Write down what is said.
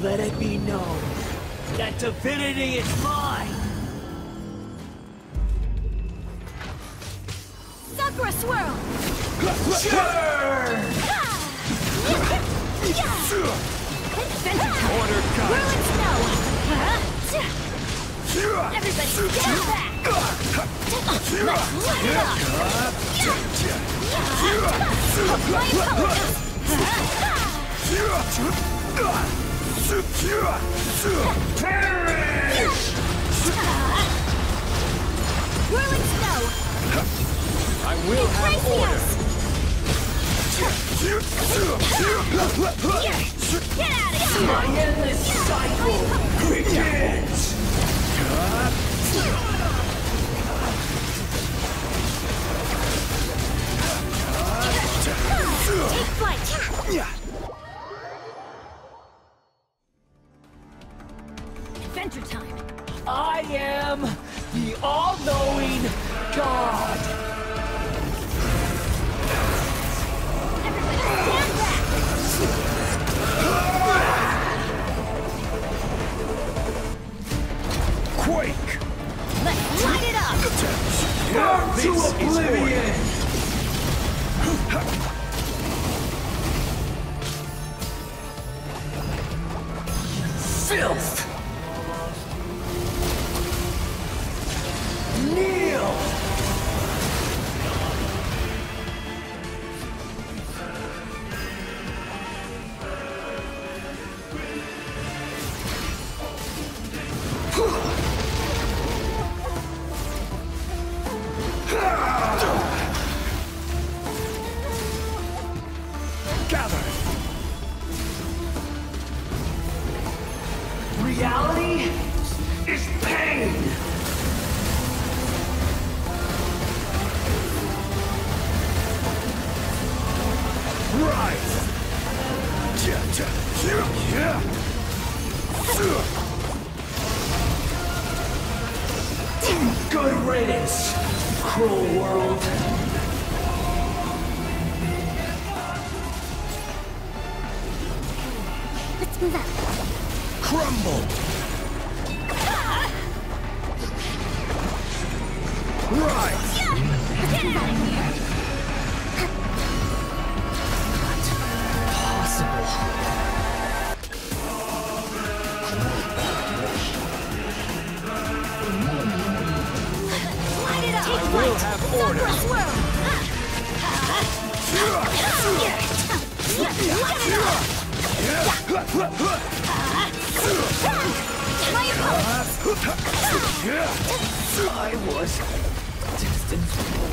Let it be known that divinity is mine! Sakura Swirl! Order cut! Whirling Snow! Everybody stand back! Let's light it up! My opponent! Whirling Snow! I will have order! Get out of here! My endless cycle begins! Take flight! Adventure time! I am the all-knowing God! Everybody stand back! Quake! Let's light it up! Burn to oblivion! Filth! Kneel! Gather! Reality is pain! Rise! Good riddance, cruel world! Let's move out. Crumble! Rise! Get out of here! Possible. Light it up! Take We'll flight! have order. Sakura Swirl! Light it up! My opponent! I was destined for